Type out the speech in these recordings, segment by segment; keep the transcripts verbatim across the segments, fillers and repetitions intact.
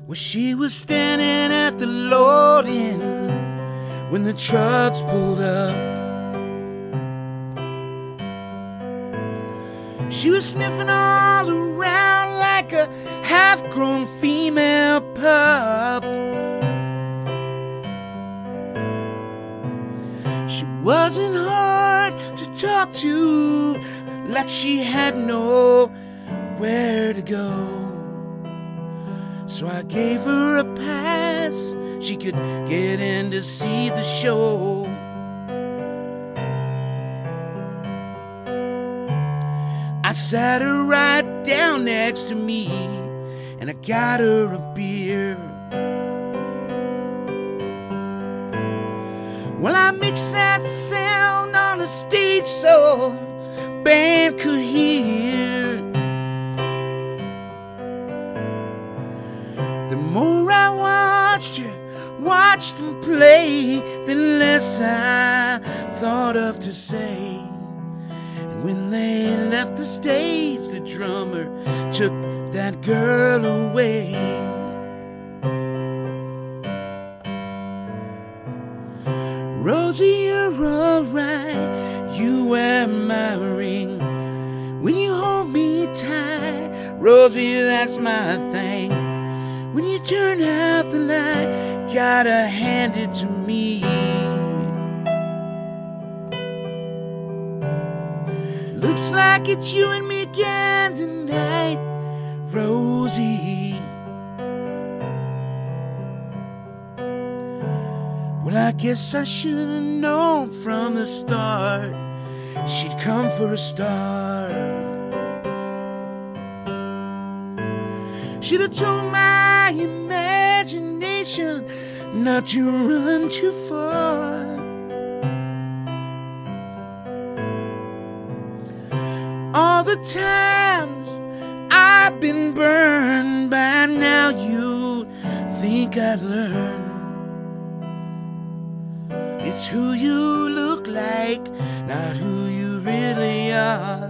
Well, she was standing at the loading when the trucks pulled up. She was sniffing all around like a half-grown female pup. She wasn't hard to talk to, like she had nowhere to go. So I gave her a pass, she could get in to see the show. I sat her right down next to me, and I got her a beer. Well, I mixed that sound on the stage so the band could hear. The more I watched her, watched them play, the less I thought of to say. And when they left the stage, the drummer took that girl away. Rosie, you're alright, you wear my ring when you hold me tight. Rosie, that's my thing. When you turn out the light, gotta hand it to me. Looks like it's you and me again tonight, Rosie. Well, I guess I should have known from the start she'd come for a star. Should have told my imagination not to run too far. All the times I've been burned, by now you'd think I'd learn. It's who you look like, not who you really are.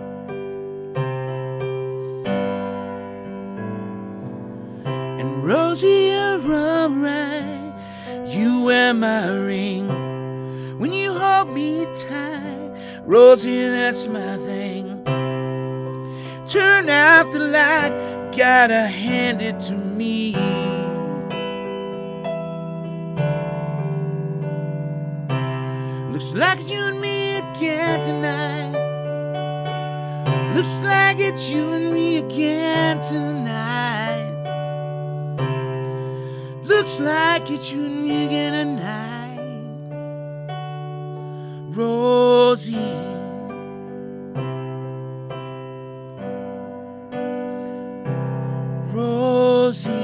And Rosie, you're alright, you wear my ring when you hold me tight. Rosie, that's my thing. Turn out the light, gotta hand it to me. Looks like it's you and me again tonight. Looks like it's you and me again tonight. Looks like it's you and me again tonight, Rosie. Rosie.